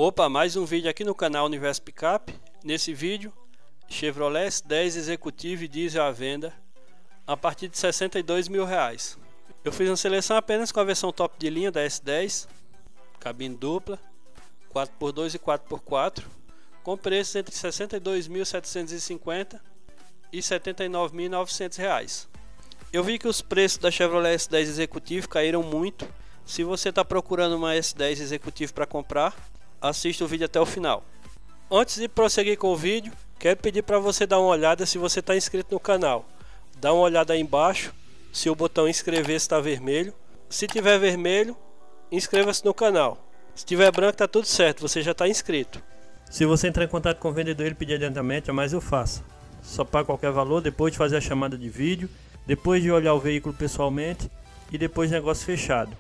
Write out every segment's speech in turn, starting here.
Opa, mais um vídeo aqui no canal Universo Pickup. Nesse vídeo, Chevrolet S10 Executive Diesel à venda a partir de R$62 mil. Eu fiz uma seleção apenas com a versão top de linha da S10, cabine dupla, 4x2 e 4x4, com preços entre R$62.750 e R$79.900. Eu vi que os preços da Chevrolet S10 Executive caíram muito. Se você está procurando uma S10 Executive para comprar, assista o vídeo até o final. Antes de prosseguir com o vídeo, quero pedir para você dar uma olhada se você está inscrito no canal. Dá uma olhada aí embaixo se o botão inscrever está vermelho. Se tiver vermelho, inscreva-se no canal. Se tiver branco, está tudo certo, você já está inscrito. Se você entrar em contato com o vendedor e ele pedir adiantamento, jamais eu faço. Só paga qualquer valor depois de fazer a chamada de vídeo, depois de olhar o veículo pessoalmente e depois de negócio fechado.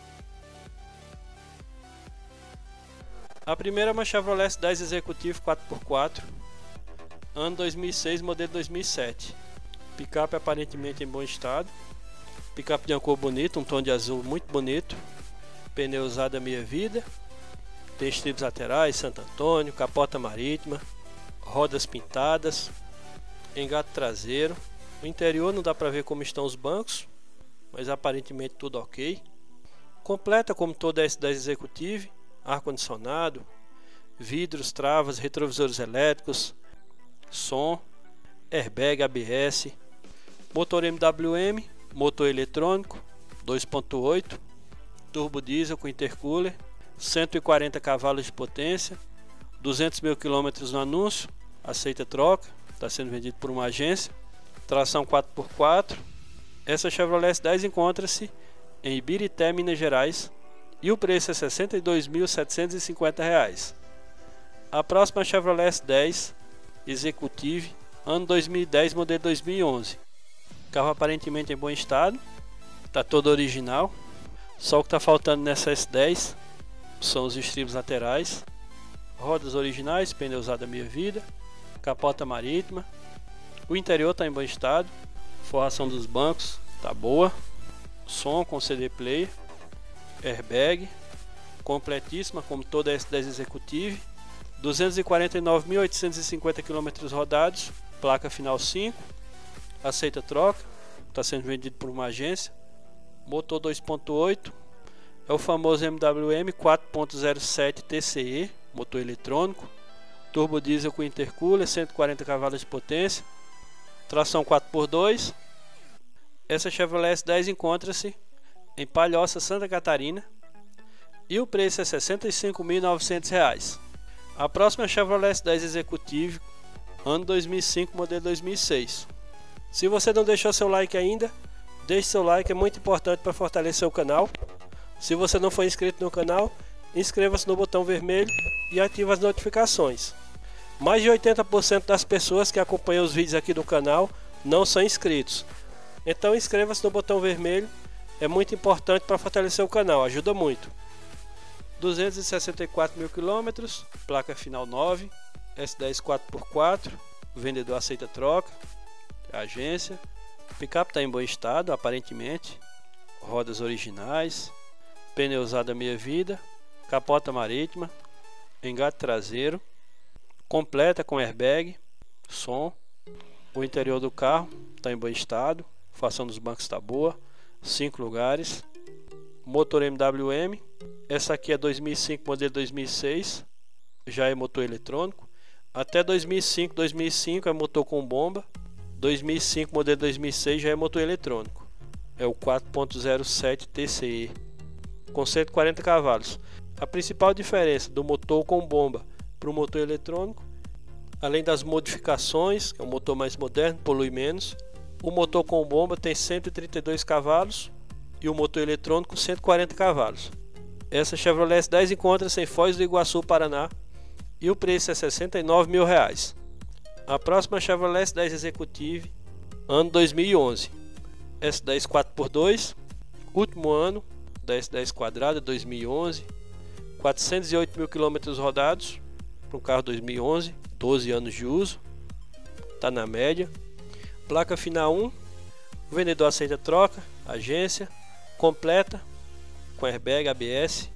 A primeira é uma Chevrolet S10 Executive 4x4, ano 2006, modelo 2007. Picape aparentemente em bom estado. Picape de uma cor bonita, um tom de azul muito bonito. Pneu usado a meia vida. Tem estribos laterais, Santo Antônio, capota marítima, rodas pintadas, engate traseiro. O interior não dá para ver como estão os bancos, mas aparentemente tudo ok. Completa como toda S10 Executive. Ar-condicionado, vidros, travas, retrovisores elétricos, som, airbag ABS, motor MWM, motor eletrônico 2.8, turbo diesel com intercooler, 140 cavalos de potência, 200 mil quilômetros no anúncio, aceita troca, está sendo vendido por uma agência, tração 4x4. Essa Chevrolet S10 encontra-se em Ibirité, Minas Gerais, e o preço é R$62.750. A próxima Chevrolet S10 Executive, ano 2010, modelo 2011. Carro aparentemente em bom estado, está todo original. Só o que está faltando nessa S10 são os estribos laterais, rodas originais, pneu usado a meia vida, capota marítima. O interior está em bom estado, forração dos bancos está boa, som com CD player, airbag, completíssima como toda a S10 Executive, 249.850 km rodados, placa final 5, aceita troca, está sendo vendido por uma agência, motor 2.8, é o famoso MWM 4.07 TCE, motor eletrônico, turbo diesel com intercooler, 140 cavalos de potência, tração 4x2. Essa Chevrolet S10 encontra-se em Palhoça, Santa Catarina, e o preço é R$65.900. A próxima é a Chevrolet S10 Executive, ano 2005, modelo 2006. Se você não deixou seu like ainda, deixe seu like, é muito importante para fortalecer o canal. Se você não for inscrito no canal, inscreva-se no botão vermelho e ative as notificações. Mais de 80% das pessoas que acompanham os vídeos aqui do canal não são inscritos. Então inscreva-se no botão vermelho. É muito importante para fortalecer o canal, ajuda muito. 264 mil quilômetros, placa final 9, S10 4x4, o vendedor aceita troca, agência. O picape está em bom estado, aparentemente. Rodas originais, pneu usado a meia vida, capota marítima, engate traseiro, completa com airbag, som. O interior do carro está em bom estado, a forração dos bancos está boa. 5 lugares, motor MWM, essa aqui é 2005, modelo 2006, já é motor eletrônico. Até 2005 é motor com bomba, 2005, modelo 2006 já é motor eletrônico, é o 4.07 TCE, com 140 cavalos. A principal diferença do motor com bomba para o motor eletrônico, além das modificações, que é um motor mais moderno, polui menos, o motor com bomba tem 132 cavalos e o motor eletrônico 140 cavalos. Essa Chevrolet S10 encontra-se em Foz do Iguaçu, Paraná, e o preço é R$69 mil. A próxima Chevrolet S10 Executive, ano 2011. S10 4x2, último ano da S10 quadrada 2011, 408 mil quilômetros rodados para um carro 2011, 12 anos de uso, está na média. Placa final 1, o vendedor aceita troca, agência, completa, com airbag ABS,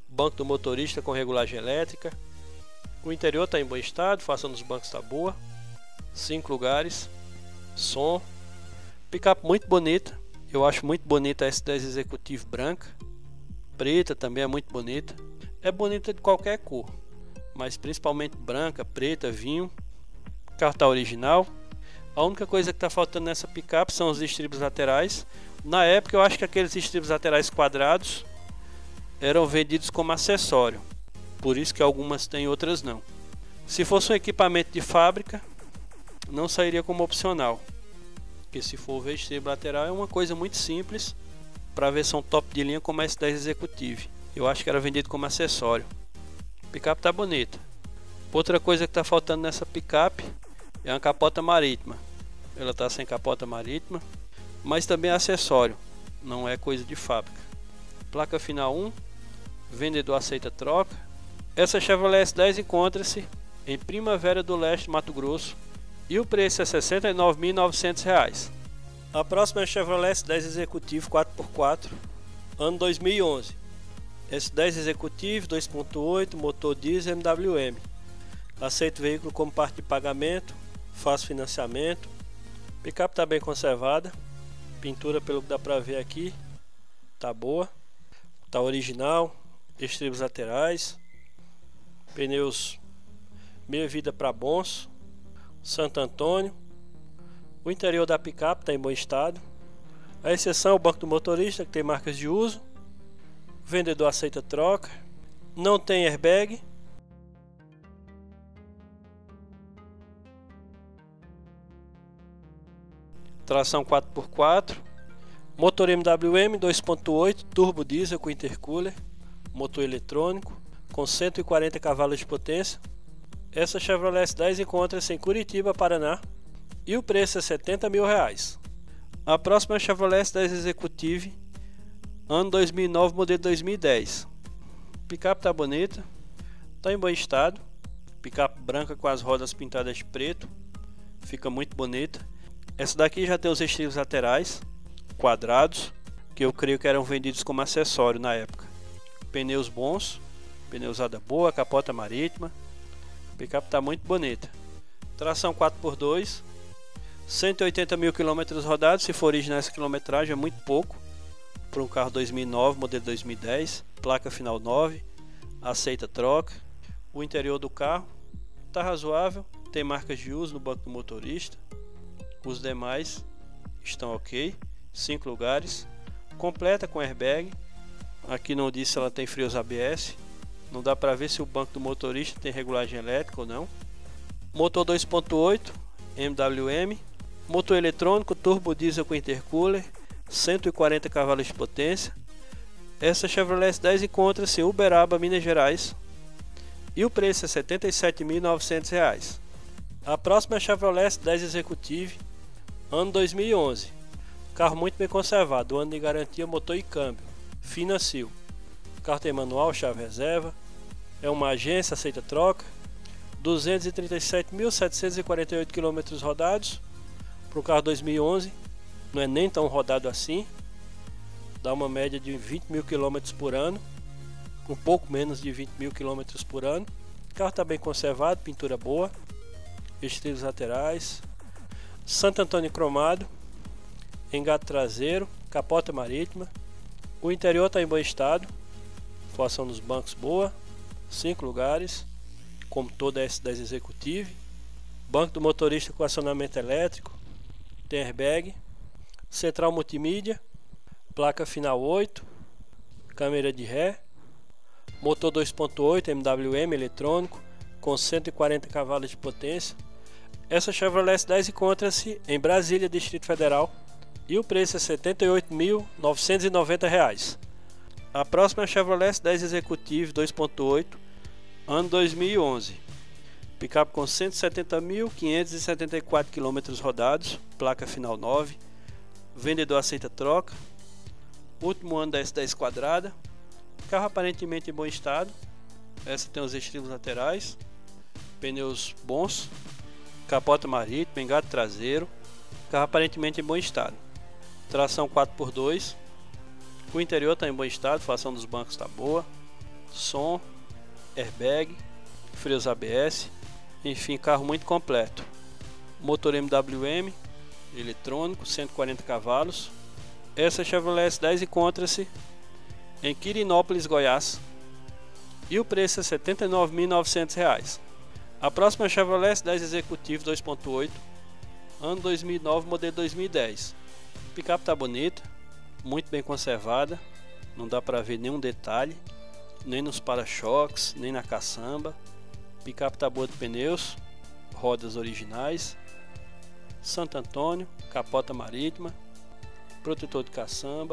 banco do motorista com regulagem elétrica. O interior está em bom estado, fação dos bancos está boa. 5 lugares, som. Picape muito bonita, eu acho muito bonita a S10 Executive branca. Preta também é muito bonita. É bonita de qualquer cor, mas principalmente branca, preta, vinho. O carro está original. A única coisa que está faltando nessa picape são os estribos laterais. Na época eu acho que aqueles estribos laterais quadrados eram vendidos como acessório, por isso que algumas têm, outras não. Se fosse um equipamento de fábrica, não sairia como opcional, porque se for ver estribo lateral é uma coisa muito simples para a versão top de linha como a S10 Executive. Eu acho que era vendido como acessório. A picape está bonita. Outra coisa que está faltando nessa picape é uma capota marítima. Ela está sem capota marítima, mas também é acessório, não é coisa de fábrica. Placa final 1, vendedor aceita troca. Essa Chevrolet S10 encontra-se em Primavera do Leste, Mato Grosso, e o preço é R$ 69.900. A próxima é a Chevrolet S10 Executive 4x4, ano 2011. S10 Executive 2.8, motor diesel MWM. Aceita o veículo como parte de pagamento, faz financiamento. Picape está bem conservada, pintura pelo que dá para ver aqui tá boa, tá original, estribos laterais, pneus meia vida para bons, Santo Antônio. O interior da picape está em bom estado, a exceção é o banco do motorista, que tem marcas de uso. O vendedor aceita troca, não tem airbag. Tração 4x4, motor MWM 2.8 turbo diesel com intercooler, motor eletrônico com 140 cavalos de potência. Essa Chevrolet S10 encontra-se em Curitiba, Paraná, e o preço é R$ 70 mil. A próxima é a Chevrolet S10 Executive, ano 2009, modelo 2010. Picape está bonita, está em bom estado, picape branca com as rodas pintadas de preto, fica muito bonita. Essa daqui já tem os estribos laterais quadrados, que eu creio que eram vendidos como acessório na época. Pneus bons, pneu usada boa, capota marítima. A picape está muito bonita. Tração 4x2, 180 mil quilômetros rodados. Se for original, essa quilometragem é muito pouco para um carro 2009, modelo 2010. Placa final 9, aceita troca. O interior do carro está razoável, tem marcas de uso no banco do motorista. Os demais estão ok. 5 lugares, completa com airbag. Aqui não diz se ela tem freios ABS, não dá para ver se o banco do motorista tem regulagem elétrica ou não. Motor 2.8 MWM, motor eletrônico turbo diesel com intercooler, 140 cavalos de potência. Essa Chevrolet S10 encontra-se em Uberaba, Minas Gerais, e o preço é R$ 77.900. A próxima é a Chevrolet S10 Executive, ano 2011. Carro muito bem conservado, ano de garantia, motor e câmbio, Financil. O carro tem manual, chave reserva, é uma agência, aceita troca. 237.748 km rodados para o carro 2011, não é nem tão rodado assim, dá uma média de 20 mil km por ano, um pouco menos de 20 mil km por ano. O carro está bem conservado, pintura boa, estribos laterais, Santo Antônio cromado, engate traseiro, capota marítima. O interior está em bom estado, formação dos bancos boa, 5 lugares, como toda a S10 Executive. Banco do motorista com acionamento elétrico, tem airbag, central multimídia, placa final 8, câmera de ré, motor 2.8 MWM eletrônico com 140 cavalos de potência. Essa Chevrolet S10 encontra-se em Brasília, Distrito Federal, e o preço é R$ 78.990. A próxima é a Chevrolet S10 Executive 2.8, ano 2011. Picape com 170.574 km rodados, placa final 9. Vendedor aceita troca. Último ano da S10 quadrada. Carro aparentemente em bom estado. Essa tem os estribos laterais, pneus bons, capota marítima, engate traseiro. Carro aparentemente em bom estado. Tração 4x2. O interior está em bom estado, a formação dos bancos está boa. som, airbag, freios ABS, enfim, carro muito completo. Motor MWM, eletrônico, 140 cavalos. Essa Chevrolet S10 encontra-se em Quirinópolis, Goiás, e o preço é R$ 79.900. A próxima Chevrolet S10 Executive 2.8, ano 2009, modelo 2010. A picape tá bonita, muito bem conservada, não dá para ver nenhum detalhe, nem nos para-choques, nem na caçamba. A picape tá boa de pneus, rodas originais, Santo Antônio, capota marítima, protetor de caçamba,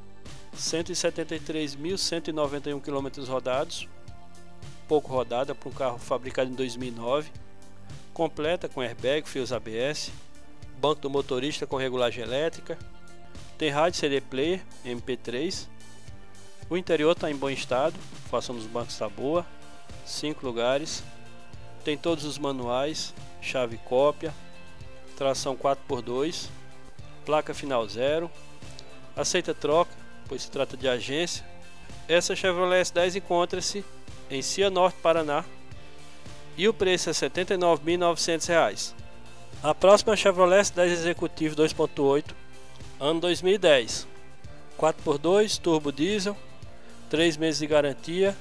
173.191 km rodados, pouco rodada para um carro fabricado em 2009, completa com airbag, fios ABS, banco do motorista com regulagem elétrica, tem rádio CD player MP3, o interior está em bom estado, fação dos bancos está boa, 5 lugares, tem todos os manuais, chave cópia, tração 4x2, placa final 0, aceita troca, pois se trata de agência. Essa Chevrolet S10 encontra-se em Cianorte, Paraná, e o preço é R$ 79.900. A próxima Chevrolet S10 Executive 2.8, ano 2010, 4x2, turbo diesel, 3 meses de garantia,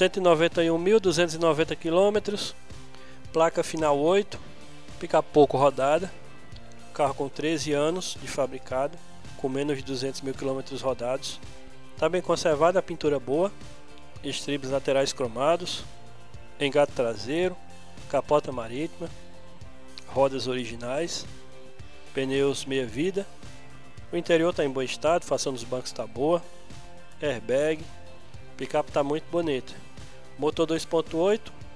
191.290 km, placa final 8, picape pouco rodada, carro com 13 anos de fabricado, com menos de 200.000 km rodados, está bem conservada, a pintura boa, estribos laterais cromados, engate traseiro, capota marítima, rodas originais, pneus meia vida, o interior está em bom estado, fação dos bancos está boa, airbag, picape está muito bonita, motor 2.8,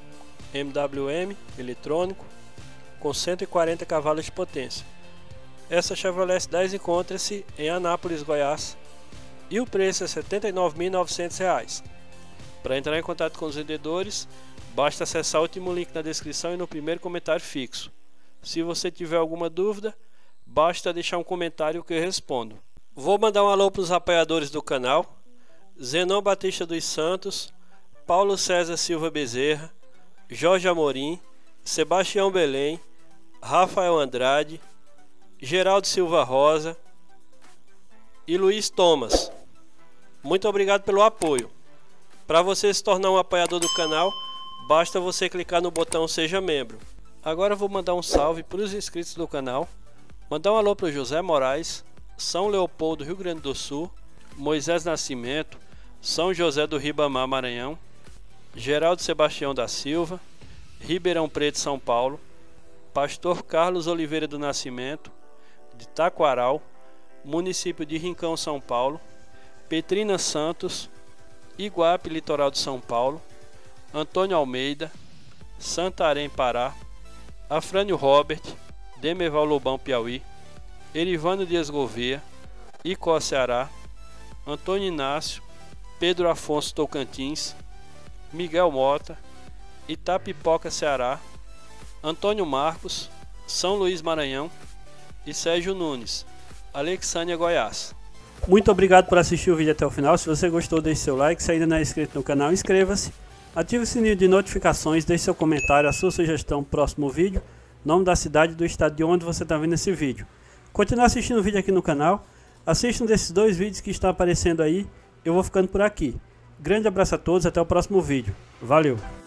MWM, eletrônico, com 140 cavalos de potência. Essa Chevrolet S10 encontra-se em Anápolis, Goiás, e o preço é R$ 79.900. Para entrar em contato com os vendedores, basta acessar o último link na descrição e no primeiro comentário fixo. Se você tiver alguma dúvida, basta deixar um comentário que eu respondo. Vou mandar um alô para os apoiadores do canal: Zenon Batista dos Santos, Paulo César Silva Bezerra, Jorge Amorim, Sebastião Belém, Rafael Andrade, Geraldo Silva Rosa e Luiz Thomas. Muito obrigado pelo apoio. Para você se tornar um apoiador do canal, basta você clicar no botão Seja Membro. Agora eu vou mandar um salve para os inscritos do canal. Mandar um alô para o José Moraes, São Leopoldo, Rio Grande do Sul, Moisés Nascimento, São José do Ribamar, Maranhão, Geraldo Sebastião da Silva, Ribeirão Preto, São Paulo, Pastor Carlos Oliveira do Nascimento, de Taquaral, município de Rincão, São Paulo, Petrina Santos, Iguape, litoral de São Paulo, Antônio Almeida, Santarém, Pará, Afrânio Robert, Demerval Lobão, Piauí, Erivano Dias Gouveia, Icó, Ceará, Antônio Inácio, Pedro Afonso, Tocantins, Miguel Mota, Itapipoca, Ceará, Antônio Marcos, São Luís, Maranhão, e Sérgio Nunes, Alexânia, Goiás. Muito obrigado por assistir o vídeo até o final. Se você gostou, deixe seu like. Se ainda não é inscrito no canal, inscreva-se. Ative o sininho de notificações, deixe seu comentário, a sua sugestão para o próximo vídeo, nome da cidade e do estado de onde você está vendo esse vídeo. Continue assistindo o vídeo aqui no canal. Assista um desses 2 vídeos que estão aparecendo aí. Eu vou ficando por aqui. Grande abraço a todos, até o próximo vídeo. Valeu!